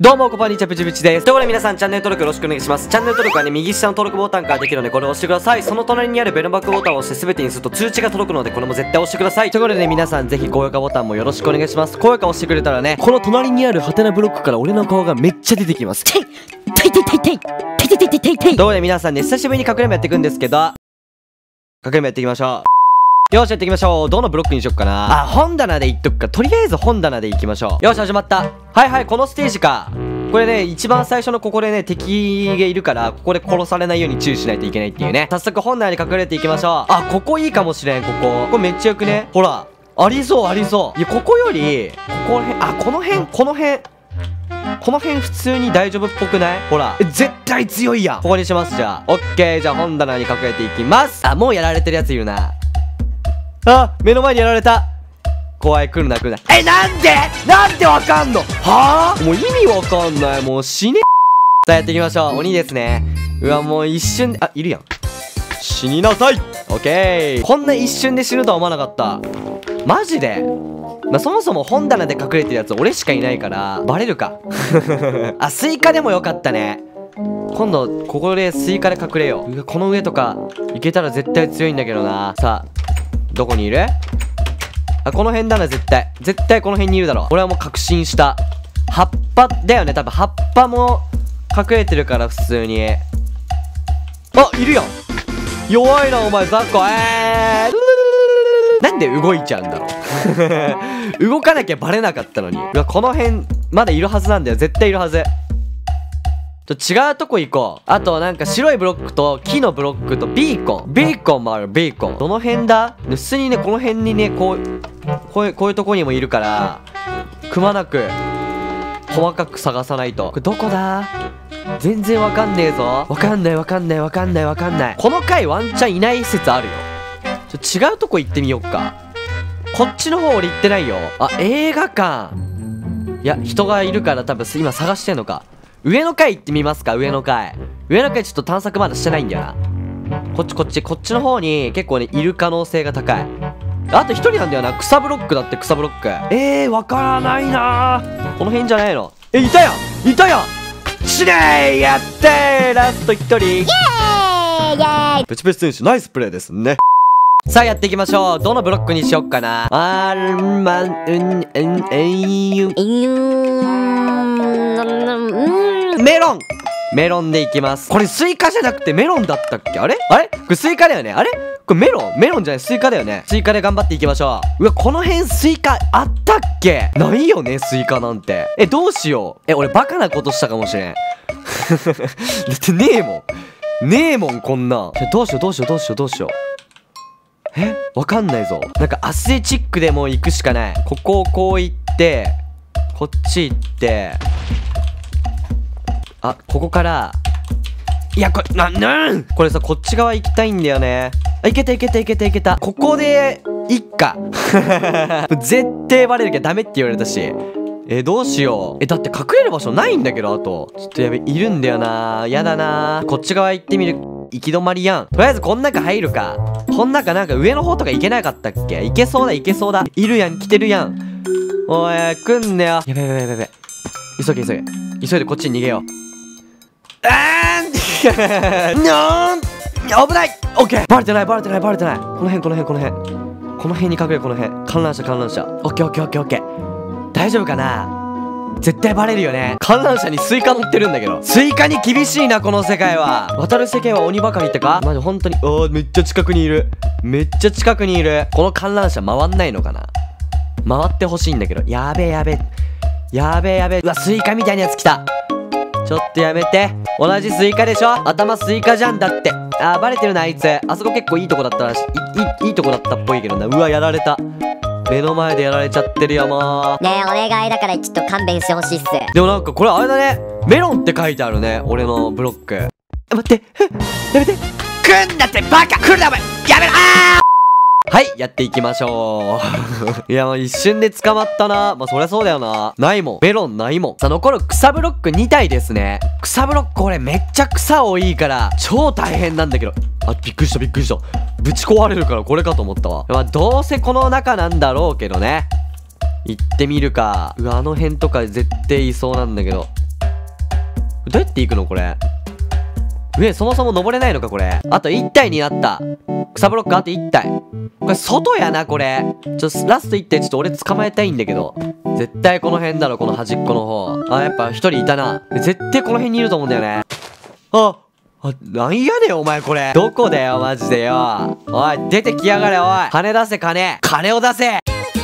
どうも、こんにちは、プチプチです。ということで皆さん、チャンネル登録よろしくお願いします。チャンネル登録はね、右下の登録ボタンからできるので、これを押してください。その隣にあるベルバックボタンを押して全てにすると通知が届くので、これも絶対押してください。ということでね、皆さん、ぜひ高評価ボタンもよろしくお願いします。高評価押してくれたらね、この隣にあるハテナブロックから俺の顔がめっちゃ出てきます。ということで皆さんね、久しぶりにかくれんぼやっていくんですけど、かくれんぼやっていきましょう。よし、やっていきましょう。どのブロックにしよっかな。本棚でいっとくか。とりあえず本棚でいきましょう。よし、始まった。はいはい、このステージか。これね、一番最初のここでね、敵がいるから、ここで殺されないように注意しないといけないっていうね。早速本棚に隠れていきましょう。ここいいかもしれん、ここ。これめっちゃよくね。ほら。ありそう、ありそう。いや、ここより、この辺普通に大丈夫っぽくない？ほら。絶対強いやん。ここにします、じゃあ。オッケー、じゃあ本棚に隠れていきます。もうやられてるやついるな。目の前にやられた。怖い、来るな。なんでわかんの？はぁ？もう意味わかんない。もう死ね。さあやっていきましょう。鬼ですね。うわ、もう一瞬で、いるやん。死になさい。オッケー。こんな一瞬で死ぬとは思わなかった。マジで？そもそも本棚で隠れてるやつ俺しかいないから、バレるか。スイカでもよかったね。今度、ここでスイカで隠れよう。この上とか、行けたら絶対強いんだけどな。さあ、どこにいる？この辺だな、絶対この辺にいるだろ。俺はもう確信した。葉っぱだよね、多分葉っぱも隠れてるから、普通に。いるやん。弱いな、お前、ザッコ。なんで動いちゃうんだろう。動かなきゃバレなかったのに。この辺、まだいるはずなんだよ。絶対いるはず。違うとこ行こう。あとなんか白いブロックと木のブロックとビーコンもある。どの辺だ？普通にね、この辺にね、こういうとこにもいるからくまなく細かく探さないと。これどこだ？全然わかんねえぞ。わかんない。この回ワンチャンいない説あるよ。違うとこ行ってみよっか。こっちの方俺行ってないよ。映画館。いや、人がいるから多分今探してんのか。上の階行ってみますか。上の階ちょっと探索まだしてないんだよな。こっちの方に結構ね、いる可能性が高い。あと一人なんだよな。草ブロックだって、草ブロック。わからないな。この辺じゃないの。いたやんしねー。やってー。ラスト一人。イエーイ。プチプチ選手ナイスプレーですね。さあやっていきましょう。どのブロックにしよっかな。メロンでいきます。これスイカじゃなくてメロンだったっけ？あれこれスイカだよね。これメロンじゃない、スイカだよね。スイカで頑張っていきましょう。この辺スイカあったっけ？ないよね、スイカなんて。どうしよう。俺バカなことしたかもしれん。だってねえもん、こんなん。どうしよう。わかんないぞ。なんかアスレチックでも行くしかない。ここをこう行って、こっち行って、ここから、いや、これさ、こっち側行きたいんだよね。行けた。ここで、いっか。絶対バレるけどダメって言われたし。どうしよう。だって隠れる場所ないんだけど、あと。ちょっとやべ、いるんだよな。やだな。こっち側行ってみる。行き止まりやん。とりあえずこん中入るか。こん中なんか上の方とか行けなかったっけ？行けそうだ。いるやん、来てるやん。おい、来んねよ。やべ。急げ。急いでこっちに逃げよう。危ない。オッケー。バレてない。この辺に隠れ、この辺。観覧車。オッケー。大丈夫かな？絶対バレるよね。観覧車にスイカ乗ってるんだけど。スイカに厳しいな、この世界は。渡る世間は鬼ばかりってか？マジ本当に。めっちゃ近くにいる。この観覧車回んないのかな？回ってほしいんだけど。やべえ。うわ、スイカみたいなやつ来た。ちょっとやめて。同じスイカでしょ？頭スイカじゃんだって。バレてるな、あいつ。あそこ結構いいとこだったらしい。いいとこだったっぽいけどな。うわ、やられた。目の前でやられちゃってるよ、もう。 ねえ、お願いだからちょっと勘弁してほしいっす。 でもなんかこれあれだね。メロンって書いてあるね、俺のブロック。待って。やめて。来んなってバカ！来るな、お前！やめろ！はい、やっていきましょう。いや、もう一瞬で捕まったな。そりゃそうだよな。ないもん。メロンないもん。さあ、残る草ブロック2体ですね。草ブロックこれめっちゃ草多いから、超大変なんだけど。びっくりした。ぶち壊れるからこれかと思ったわ。どうせこの中なんだろうけどね。行ってみるか。あの辺とか絶対いそうなんだけど。 どうやって行くのこれ。上そもそも登れないのかこれ。あと1体になった。草ブロックあと1体。これ外やなこれ。ラスト1体ちょっと俺捕まえたいんだけど。絶対この辺だろ、この端っこの方。あ、やっぱ1人いたな。絶対この辺にいると思うんだよね。なんやねんお前これ。どこだよマジでよ。おい出てきやがれおい。金出せ金を出せ。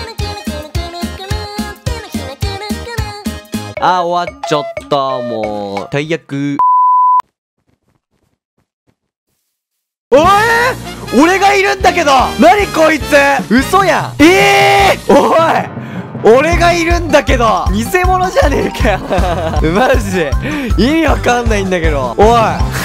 あ、終わっちゃった。もう最悪。おい、俺がいるんだけど。何こいつ、嘘やん。おい、俺がいるんだけど。偽物じゃねえかよマジで意味わかんないんだけど。おい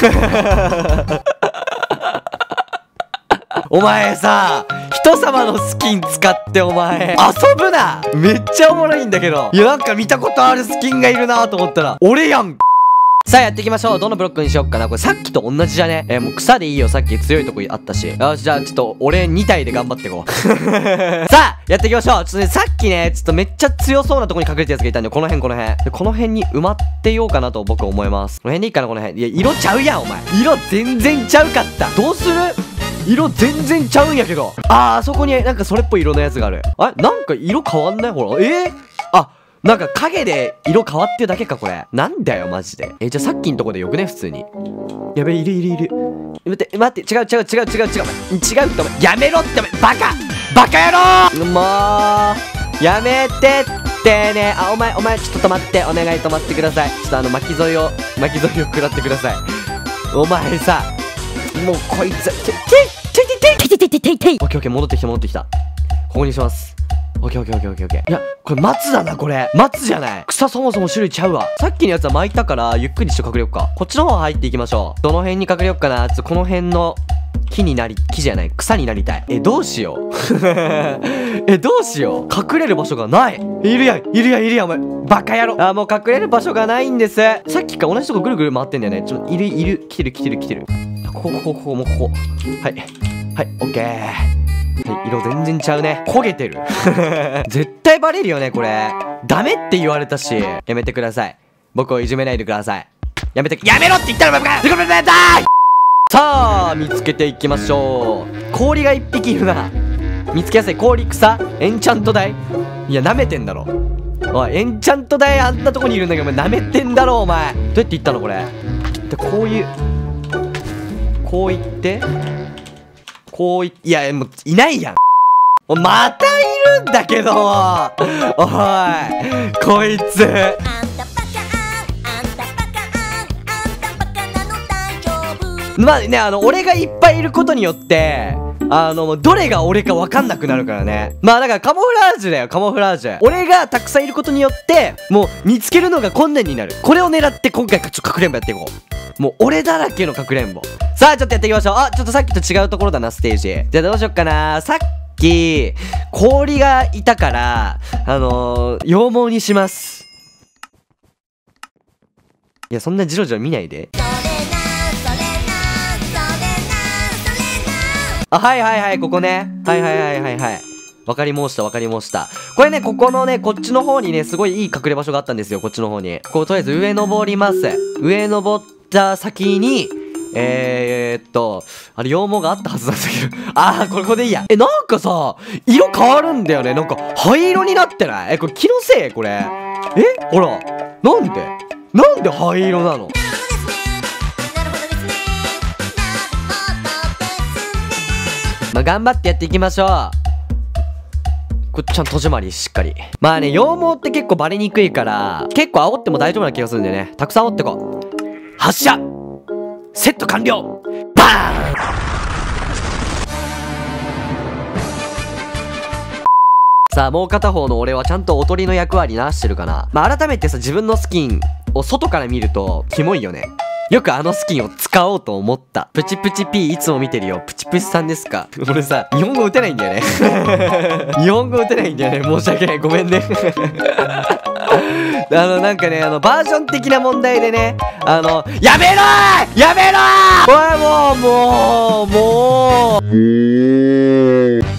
お前さ、人様のスキン使ってお前遊ぶな。めっちゃおもろいんだけど。いやなんか見たことあるスキンがいるなと思ったら俺やん。さあやっていきましょう。どのブロックにしよっかな。これさっきと同じじゃね。もう草でいいよ。さっき強いとこあったし。よし、じゃあちょっと俺2体で頑張っていこうさあやっていきましょう。ちょっとね、さっきねちょっとめっちゃ強そうなとこに隠れたやつがいたんで、この辺でこの辺に埋まってようかなと僕は思います。この辺でいいかな。この辺。いや色ちゃうやんお前。色全然ちゃうかった。どうする。色全然ちゃうんやけど。あそこになんかそれっぽい色のやつがある。なんか色変わんない。ほらなんか影で色変わってるだけかこれ。なんだよマジで。じゃあさっきんとこでよくね普通に。やべえ、いる。待って違うってお前やめろってお前バカ野郎。もうやめてってね。お前ちょっと止まって、お願い止まってください。ちょっと巻き添えを食らってください。お前さ、もうこいつオッケー戻ってきた。ここにします。オッケー。いやこれ松だな。これ松じゃない。草そもそも種類ちゃうわ。さっきのやつは巻いたからゆっくりして隠れよっか。こっちの方入っていきましょう。どの辺に隠れよっかな。この辺の木じゃない草になりたい。どうしようどうしよう。隠れる場所がない。いるやんお前バカ野郎。もう隠れる場所がないんです。さっきから同じとこぐるぐる回ってんだよね。ちょっといる。来てる。ここもうここ。はいオッケー。色全然ちゃうね。焦げてる絶対バレるよねこれ。ダメって言われたし。やめてください。僕をいじめないでください。やめろって言ったらバカ。さあ見つけていきましょう。氷が1匹いるな。見つけやすい。氷、草、エンチャント台。いや舐めてんだろおい。エンチャント台あんなとこにいるんだけどお前舐めてんだろお前。どうやって行ったのこれ。でこう行っていやもういないやん。またいるんだけどおいこいつ。まあね、俺がいっぱいいることによってどれが俺か分かんなくなるからね。まあだからカモフラージュだよ、カモフラージュ。俺がたくさんいることによってもう見つけるのが困難になる。これを狙って今回ちょっとかくれんぼやっていこう。もう俺だらけのかくれんぼ。さあちょっとやっていきましょう。ちょっとさっきと違うところだなステージ。じゃあどうしよっかな。さっき氷がいたから羊毛にします。いやそんなジロジロ見ないで。はいここね。はいわかり申した。これね、ここのね、こっちの方にね、すごいいい隠れ場所があったんですよ、こっちの方に。とりあえず上登ります。上登った先に、あれ、羊毛があったはずなんだけど。ここでいいや。なんかさ、色変わるんだよね。なんか、灰色になってない？これ気のせい？これ。ほら。なんで灰色なの？まあ、頑張ってやっていきましょう。これちゃんと戸締まりしっかり。まあね、羊毛って結構バレにくいから結構煽っても大丈夫な気がするんだよね。たくさん煽ってこう。発射セット完了。バーン。さあもう片方の俺はちゃんとおとりの役割なしてるかな。まあ改めてさ、自分のスキンを外から見るとキモいよね。よくスキンを使おうと思った。プチプチ P いつも見てるよ。プチプチさんですか？俺さ、日本語打てないんだよね。日本語打てないんだよね。申し訳ない。ごめんね。なんかね、バージョン的な問題でね、やめろーおいもう